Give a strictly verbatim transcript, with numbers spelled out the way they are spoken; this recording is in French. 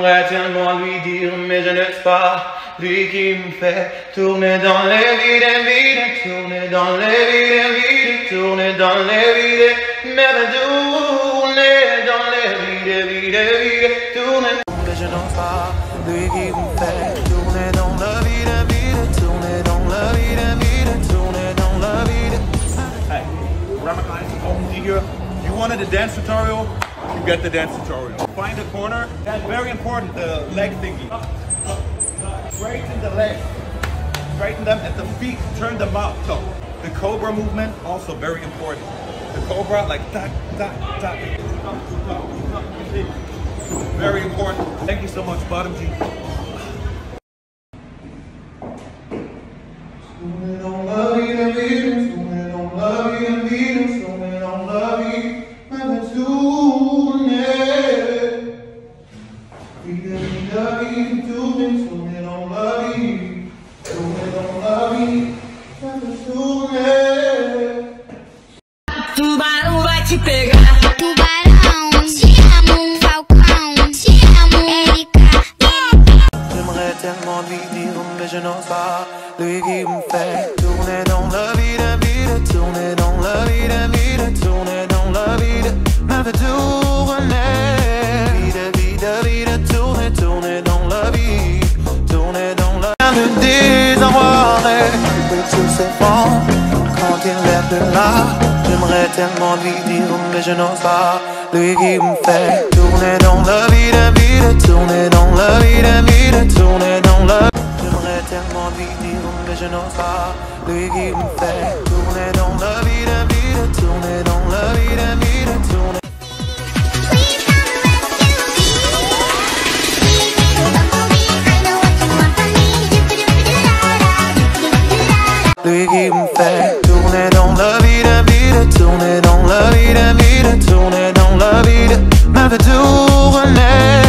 J'aimerais tellement lui dire, mais je n'ose pas. Lui qui me fait tourner dans les vides, vides, tourner dans les vides, vides, tourner dans les vides, mais tourner dans les vides, vides, vides, tourner. Mais je n'ose pas. Lui qui me fait tourner dans le vide, vide, tourner dans le vide, vide, tourner dans le vide. Hey, Ramakai, here. You wanted a dance tutorial? You get the dance tutorial. Find the corner. That's very important, the leg thingy. Straighten the legs. Straighten them at the feet. Turn them out. So, the cobra movement, also very important. The cobra, like tack, tack, tack. Very important. Thank you so much, Bottom G. Tubarão vai te pegar. Tubarão, te amo, Falcão, te amo, Erika. J'aimerais tellement lui dire, mais je n'ose pas. Lui qui me fait tourner dans le vide, vide, tourner dans le vide, vide, tourner dans le vide, me fait tourner. Vide, vide, vide, tourner, tourner dans le vide, tourner dans le vide. Le désarroi et tous ses vents quand il lève de là. J'aimerais tellement lui dire, mais je n'ose pas. Lui qui me fait tourner dans le vide, vide, tourner dans le vide, vide, tourner dans le. J'aimerais tellement lui dire, mais je n'ose pas. Lui qui me fait tourner dans le vide, vide, tourner dans le vide, vide, tourner. Lui qui me fait tourner dans le vide, vide, tourner dans le vide, vide, tourner dans le vide, me fait tourner.